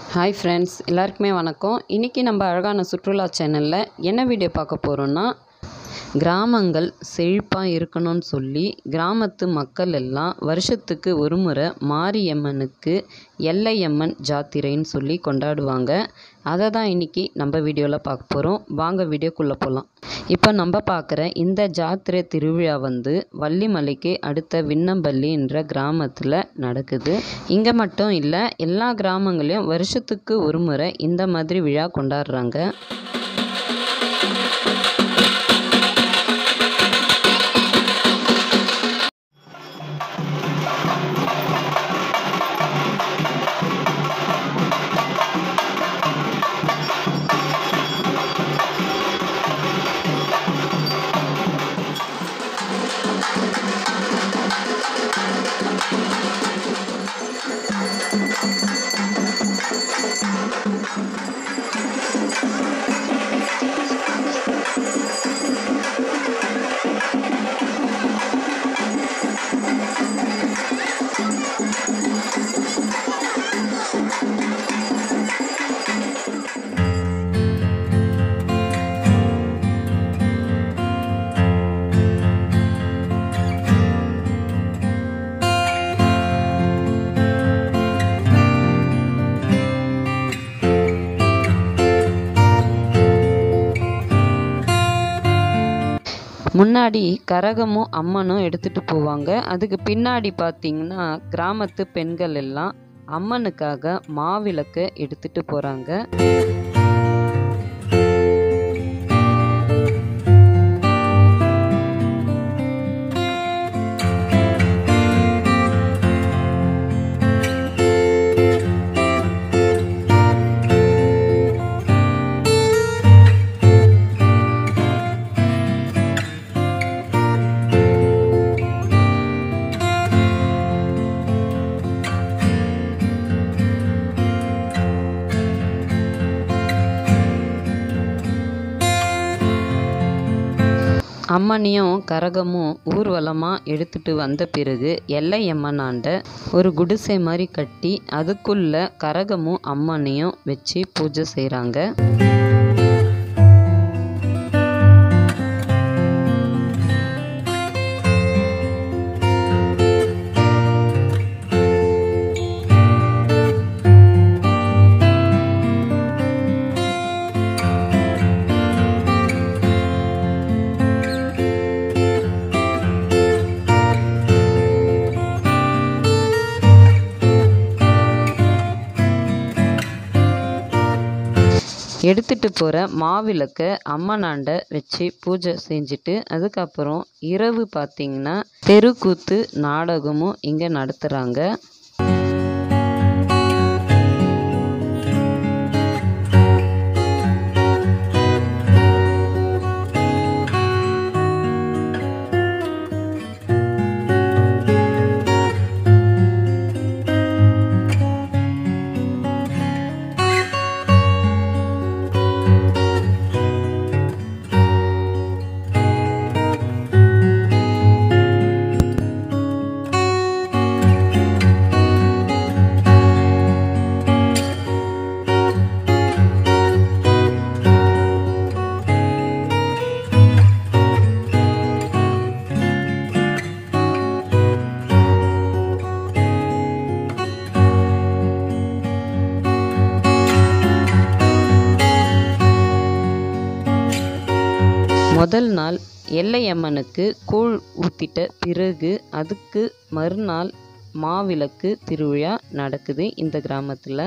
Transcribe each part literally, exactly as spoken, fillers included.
Hi friends, எல்லாருக்குமே வணக்கம். இன்றைக்கி நம்ம அழகான சுற்றுலா சேனலில் என்ன வீடியோ பார்க்க போகிறோன்னா, கிராமங்கள் செழிப்பாக இருக்கணும்னு சொல்லி கிராமத்து மக்கள் எல்லாம் வருஷத்துக்கு ஒரு முறை மாரியம்மனுக்கு எல்லையம்மன் ஜாத்திரைன்னு சொல்லி கொண்டாடுவாங்க. அதை தான் இன்றைக்கி நம்ம வீடியோவில் பார்க்க போகிறோம். வாங்க வீடியோக்குள்ளே போகலாம். இப்போ நம்ம பார்க்குற இந்த ஜாத்திரை திருவிழா வந்து வள்ளிமலைக்கு அடுத்த விண்ணம்பள்ளி என்ற கிராமத்தில் நடக்குது. இங்கே மட்டும் இல்லை, எல்லா கிராமங்களையும் வருஷத்துக்கு ஒரு முறை இந்த மாதிரி விழா கொண்டாடுறாங்க. முன்னாடி கரகமும் அம்மனும் எடுத்துகிட்டு போவாங்க. அதுக்கு பின்னாடி பார்த்திங்கன்னா கிராமத்து பெண்கள் எல்லாம் அம்மனுக்காக மாவிளக்கை எடுத்துகிட்டு போகிறாங்க. அம்மனையும் கரகமும் ஊர்வலமாக எடுத்துகிட்டு வந்த பிறகு எல்லையம்மனாண்ட ஒரு குடிசை மாதிரி கட்டி அதுக்குள்ளே கரகமும் அம்மனையும் வச்சு பூஜை செய்கிறாங்க. எடுத்துகிட்டு போகிற மாவிளக்கை அம்மனாண்ட வச்சு பூஜை செஞ்சுட்டு அதுக்கப்புறம் இரவு பார்த்திங்கன்னா தெருக்கூத்து நாடகமும் இங்கே நடத்துகிறாங்க. முதல் நாள் எல்லையம்மனுக்கு கூழ் ஊற்றிட்ட பிறகு அதுக்கு மறுநாள் மாவிளக்கு திருவிழா நடக்குது இந்த கிராமத்தில்.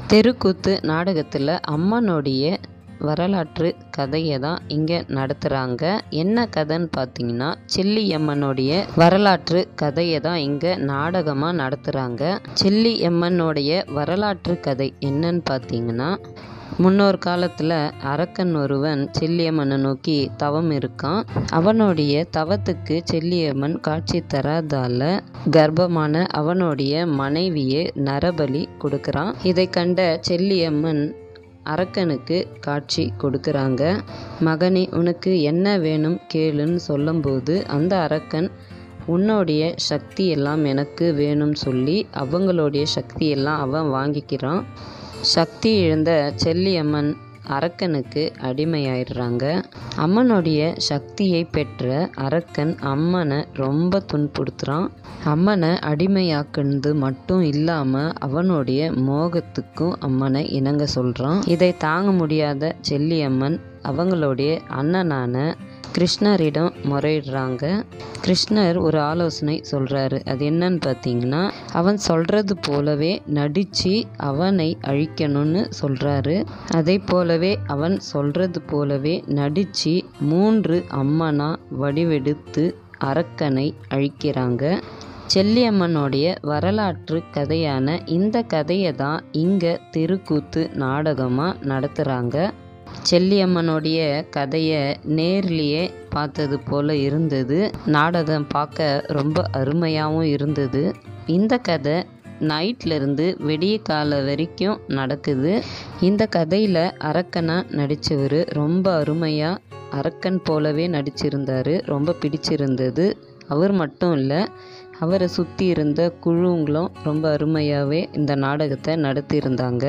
தெருக்கூத்து நாடகத்தில் அம்மனுடைய வரலாற்று கதையை தான் இங்கே நடத்துகிறாங்க. என்ன கதைன்னு பார்த்தீங்கன்னா, செல்லியம்மனுடைய வரலாற்று கதையை தான் இங்கே நாடகமாக நடத்துகிறாங்க. செல்லியம்மனுடைய வரலாற்று கதை என்னன்னு பார்த்தீங்கன்னா, முன்னொரு காலத்தில் அரக்கன் ஒருவன் செல்லியம்மனை நோக்கி தவம் இருக்கான். அவனுடைய தவத்துக்கு செல்லியம்மன் காட்சி தராதால கர்ப்பமான அவனுடைய மனைவியை நரபலி கொடுக்குறான். இதை கண்ட செல்லியம்மன் அரக்கனுக்கு காட்சி கொடுக்குறாங்க. மகனே, உனக்கு என்ன வேணும் கேளுன்னு சொல்லும்போது அந்த அரக்கன் உன்னுடைய சக்தி எல்லாம் எனக்கு வேணும்னு சொல்லி அவங்களுடைய சக்தி எல்லாம் அவன் வாங்கிக்கிறான். சக்தி இழந்த செல்லியம்மன் அரக்கனுக்கு அடிமையாயிடுறாங்க. அம்மனுடைய சக்தியை பெற்ற அரக்கன் அம்மனை ரொம்ப துன்புறுத்துறான். அம்மனை அடிமையாக்குனது மட்டும் இல்லாமல் அவனுடைய மோகத்துக்கும் அம்மனை இணங்க சொல்கிறான். இதை தாங்க முடியாத செல்லியம்மன் அவங்களுடைய அண்ணனான கிருஷ்ணரிடம் முறையிடுறாங்க. கிருஷ்ணர் ஒரு ஆலோசனை சொல்கிறாரு. அது என்னன்னு பார்த்தீங்கன்னா, அவன் சொல்கிறது போலவே நடித்து அவனை அழிக்கணும்னு சொல்கிறாரு. அதே போலவே அவன் சொல்கிறது போலவே நடித்து மூன்று அம்மனா வடிவெடுத்து அரக்கனை அழிக்கிறாங்க. செல்லியம்மனுடைய வரலாற்று கதையான இந்த கதையை தான் இங்கே தெருக்கூத்து நாடகமாக நடத்துகிறாங்க. செல்லியம்மனுடைய கதையை நேர்லேயே பார்த்தது போல் இருந்தது. நாடகம் பார்க்க ரொம்ப அருமையாகவும் இருந்தது. இந்த கதை நைட்லேருந்து வெடிய கால வரைக்கும் நடக்குது. இந்த கதையில் அரக்கனாக நடித்தவர் ரொம்ப அருமையாக அரக்கன் போலவே நடிச்சிருந்தார். ரொம்ப பிடிச்சிருந்தது. அவர் மட்டும் இல்லை, அவரை சுற்றி இருந்த குழுங்களும் ரொம்ப அருமையாகவே இந்த நாடகத்தை நடத்தியிருந்தாங்க.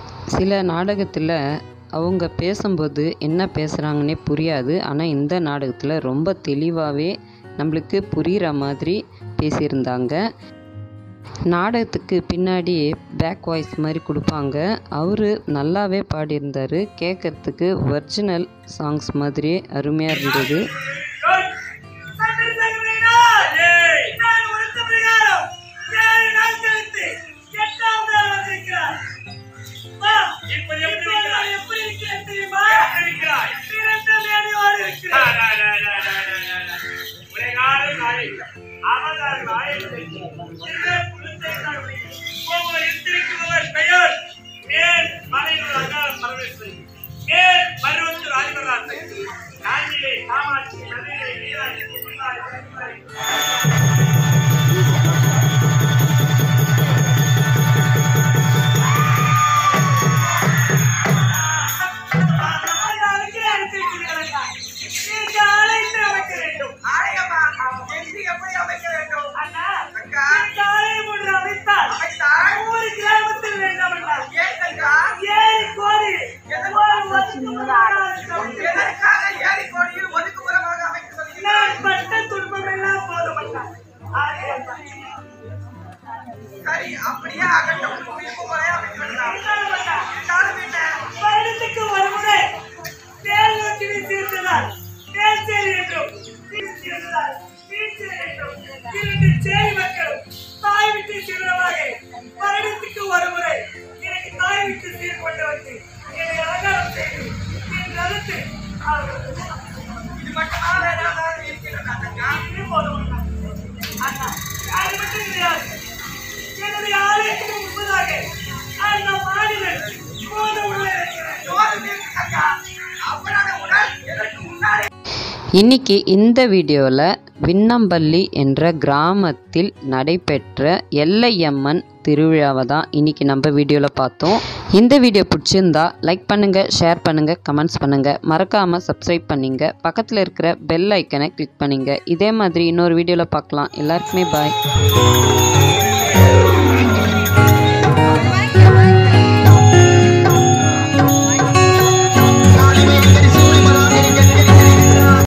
சில நாடகத்தில் அவங்க பேசும்போது என்ன பேசுகிறாங்கன்னே புரியாது. ஆனால் இந்த நாடகத்தில் ரொம்ப தெளிவாகவே நம்மளுக்கு புரிகிற மாதிரி பேசியிருந்தாங்க. நாடகத்துக்கு பின்னாடி பேக் வாய்ஸ் மாதிரி கொடுப்பாங்க. அவர் நல்லாவே பாடியிருந்தார். கேட்குறதுக்கு ஒரிஜினல் சாங்ஸ் மாதிரி அருமையாக இருந்தது. இன்னைக்கு இந்த வீடியோவில் விண்ணம்பள்ளி என்ற கிராமத்தில் நடைபெற்ற எல்லையம்மன் திருவிழாவை தான் இன்றைக்கி நம்ம வீடியோவில் பார்த்தோம். இந்த வீடியோ பிடிச்சிருந்தா லைக் பண்ணுங்கள், ஷேர் பண்ணுங்கள், கமெண்ட்ஸ் பண்ணுங்கள், மறக்காமல் சப்ஸ்கிரைப் பண்ணிங்க, பக்கத்தில் இருக்கிற பெல் ஐக்கனை கிளிக் பண்ணிங்க. இதே மாதிரி இன்னொரு வீடியோவில் பார்க்கலாம். எல்லாருக்குமே பாய்.